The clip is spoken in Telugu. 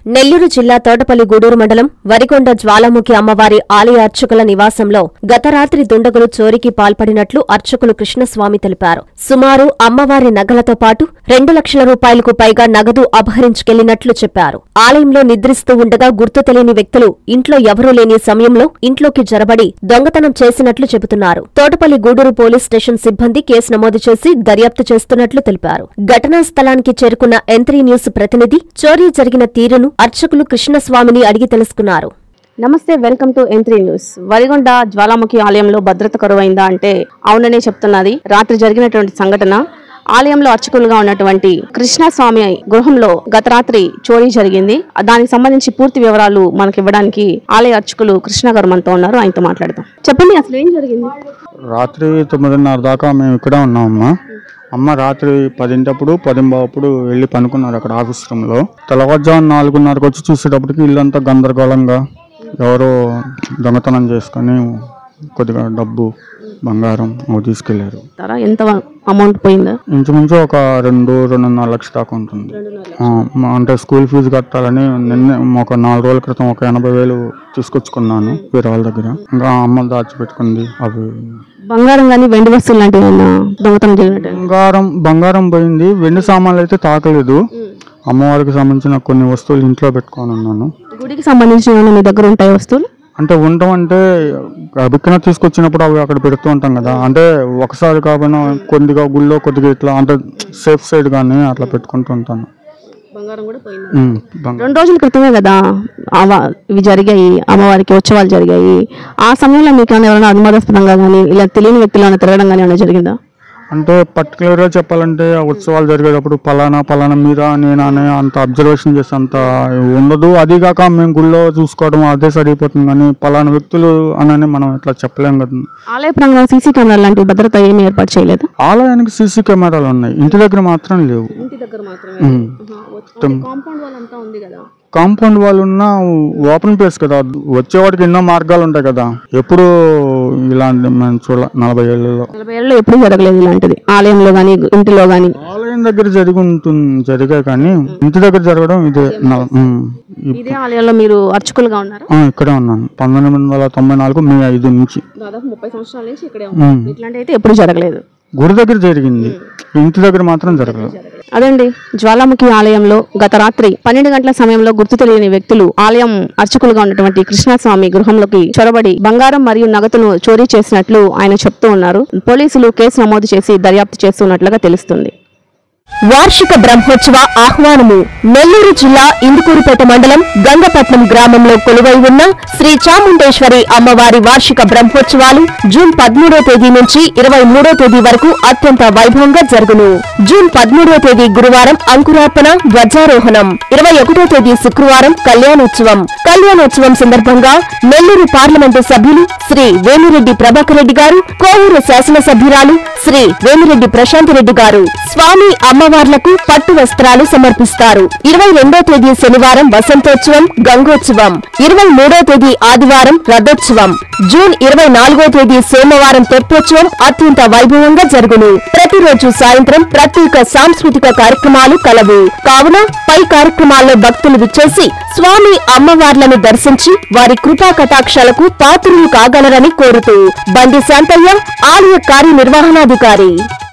నెల్లూరు జిల్లా తోటపల్లి గూడూరు మండలం వరికొండ జ్వాలాముఖి అమ్మవారి ఆలయ అర్చకుల నివాసంలో గత రాత్రి దుండగులు చోరీకి పాల్పడినట్లు అర్చకులు కృష్ణస్వామి తెలిపారు. సుమారు అమ్మవారి నగలతో పాటు 2 లక్షల రూపాయలకు పైగా నగదు అపహరించుకెళ్లినట్లు చెప్పారు. ఆలయంలో నిద్రిస్తూ ఉండగా గుర్తు తెలియని వ్యక్తులు ఇంట్లో ఎవరూ లేని సమయంలో ఇంట్లోకి జొరబడి దొంగతనం చేసినట్లు చెబుతున్నారు. తోటపల్లి గూడూరు పోలీస్ స్టేషన్ సిబ్బంది కేసు నమోదు చేసి దర్యాప్తు చేస్తున్నట్లు తెలిపారు. ఘటనా స్థలానికి చేరుకున్న N3 న్యూస్ ప్రతినిధి చోరీ జరిగిన తీరును అర్చకులు కృష్ణస్వామిని అడిగి తెలుసుకున్నారు. నమస్తే, welcome to N3 news. Varigonda Jwalamukhi ఆలయంలో భద్రత కరువైందా అంటే అవుననే చెప్తున్నది. రాత్రి జరిగినటువంటి సంఘటన ఆలయంలో అర్చకులుగా ఉన్నటువంటి కృష్ణస్వామి గృహంలో గత రాత్రి చోరీ జరిగింది. దానికి సంబంధించి పూర్తి వివరాలు మనకి ఇవ్వడానికి ఆలయ అర్చకులు కృష్ణ గారు మనతో ఉన్నారు. ఆయనతో మాట్లాడదాం. చెప్పండి, అసలు ఏం జరిగింది? రాత్రి 9:30 దాకా మేము ఇక్కడే ఉన్నామమ్మా. అమ్మ రాత్రి 10:10 వెళ్ళి పనుకున్నారు అక్కడ ఆఫీస్ రూమ్లో. తెల్లవారుజామున 4:30కి వచ్చి చూసేటప్పటికి ఇల్లంతా గందరగోళంగా ఎవరో దొంగతనం చేసుకొని కొద్దిగా డబ్బు బంగారం తీసుకెళ్లారు. ఎంత అమౌంట్ పోయిందా? ఇంచుమించు ఒక 2-2.5 లక్షల దాకా ఉంటుంది. అంటే స్కూల్ ఫీజు కట్టాలని నిన్న ఒక 4 రోజుల క్రితం ఒక 80,000 తీసుకొచ్చుకున్నాను వేరే వాళ్ళ దగ్గర. ఇంకా అమ్మ దాచిపెట్టుకుంది. అవి బంగారం కానీ వెండి వస్తువులు లాంటివి దొంగతనం జరిగినట్టు? బంగారం పోయింది. వెండి సామాన్లు అయితే తాకలేదు. అమ్మవారికి సంబంధించిన కొన్ని వస్తువులు ఇంట్లో పెట్టుకొని ఉన్నాను. గుడికి సంబంధించిన మీ దగ్గర ఉంటాయి వస్తువులు? అంటే ఉండమంటే బిక్కన తీసుకొచ్చినప్పుడు అవి అక్కడ పెడుతూ ఉంటాం కదా. అంటే ఒకసారి కాకుండా కొద్దిగా గుళ్ళో కొద్దిగా ఇట్లా అంటే సేఫ్ సైడ్ గానీ అట్లా పెట్టుకుంటూ ఉంటాను. 2 రోజుల క్రితమే కదా ఇవి జరిగాయి, అమ్మవారికి ఉత్సవాలు జరిగాయి. ఆ సమయంలో మీకు ఎవరైనా అనుమానాస్పదంగా కానీ ఇలా తెలియని వ్యక్తులు ఏమైనా తిరగడం కానీ ఏమైనా జరిగిందా? అంటే పర్టికులర్గా చెప్పాలంటే ఆ ఉత్సవాలు జరిగేటప్పుడు పలానా మీరా నేనా అనే అంత అబ్జర్వేషన్ చేసి అంత ఉండదు. అదిగాక మేము గుళ్ళో చూసుకోవడం అదే సరిపోతుంది కానీ పలానా వ్యక్తులు అని మనం ఇట్లా చెప్పలేం కదా. ఆలయ ప్రాంగణం సీసీ కెమెరా లాంటి భద్రత ఏమి ఏర్పాటు చేయలేదు? ఆలయానికి సీసీ కెమెరాలు ఉన్నాయి, ఇంటి దగ్గర మాత్రం లేవు. కాంపౌండ్ వాళ్ళు ఉన్న ఓపెన్ ప్లేస్ కదా, వచ్చేవాడికి ఎన్నో మార్గాలు ఉంటాయి కదా. ఎప్పుడు ఇలాంటి మనం చూడాలి 40 ఏళ్ళలో ఎప్పుడు జరగలేదు ఇలాంటిది ఆలయంలో గానీ ఇంటిలో గానీ. ఆలయం దగ్గర జరిగాయి కానీ ఇంటి దగ్గర జరగడం ఇదే. ఇదే ఆలయంలో మీరు అర్చకులుగా ఉన్నారు? ఇక్కడే ఉన్నాను 1994 మే 5 నుంచి. దాదాపు 30 సంవత్సరాల నుంచి ఇక్కడే ఉన్నారు. ఇట్లాంటి అయితే ఎప్పుడు జరగలేదు. గుడి దగ్గర జరిగింది, ఇంటి దగ్గర మాత్రం జరగలేదు. అదండి, జ్వాలాముఖి ఆలయంలో గత రాత్రి 12 గంటల సమయంలో గుర్తు తెలియని వ్యక్తులు ఆలయం అర్చకులుగా ఉన్నటువంటి కృష్ణస్వామి గృహంలోకి చొరబడి బంగారం మరియు నగదును చోరీ చేసినట్లు ఆయన చెప్తూ ఉన్నారు. పోలీసులు కేసు నమోదు చేసి దర్యాప్తు చేస్తున్నట్లుగా తెలుస్తుంది. వార్షిక బ్రహ్మోత్సవ ఆహ్వానము. నెల్లూరు జిల్లా ఇందుకూరుపేట మండలం గంగపట్నం గ్రామంలో కొలువై ఉన్న శ్రీ చాముండేశ్వరి అమ్మవారి వార్షిక బ్రహ్మోత్సవాలు జూన్ 13వ తేదీ నుంచి 23వ తేదీ వరకు అత్యంత వైభవంగా జరుగును. జూన్ 13వ తేదీ గురువారం అంకురార్పణ, ధ్వజారోహణం. 21వ తేదీ శుక్రవారం కళ్యాణోత్సవం సందర్భంగా నెల్లూరు పార్లమెంటు సభ్యులు శ్రీ వేమిరెడ్డి ప్రభాకర్ రెడ్డి గారు, కోవూరు శాసనసభ్యురాలు శ్రీ వేమిరెడ్డి ప్రశాంత్ రెడ్డి గారు స్వామి అమ్మవార్లకు పట్టు వస్త్రాలు సమర్పిస్తారు. 22వ తేదీ శనివారం వసంతోత్సవం, గంగోత్సవం. 23వ తేదీ ఆదివారం రథోత్సవం. జూన్ 24వ తేదీ సోమవారం తెప్పోత్సవం అత్యంత వైభవంగా జరుగును. ప్రతిరోజు సాయంత్రం ప్రత్యేక సాంస్కృతిక కార్యక్రమాలు కలవు. కావున పై కార్యక్రమాల్లో భక్తులు విచ్చేసి స్వామి అమ్మవార్లను దర్శించి వారి కృపా కటాక్షాలకు పాత్రులు కాగలరని కోరుతూ బండి శాంతయ్య, ఆలయ కార్యనిర్వహణాధికారి.